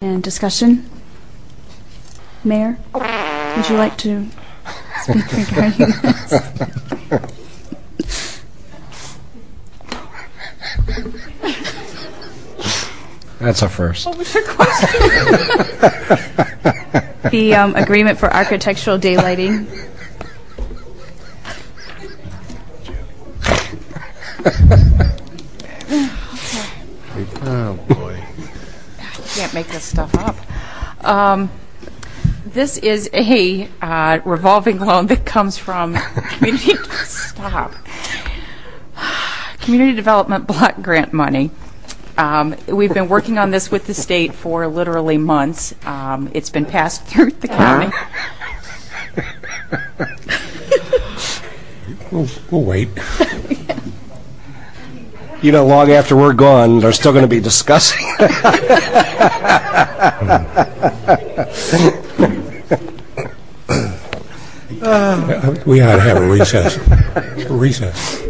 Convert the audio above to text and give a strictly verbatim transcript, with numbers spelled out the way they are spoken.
And discussion? Mayor, would you like to speak regarding this? That's a first. What was your question? The um, agreement for architectural daylighting. Oh, boy. You can't make this stuff up. Um, this is a uh, revolving loan that comes from community. Stop. Community Development Block Grant money. Um, we've been working on this with the state for literally months. Um, it's been passed through the county. We'll, we'll wait. You know, long after we're gone, they're still going to be discussing. Uh, we ought to have a recess. A recess.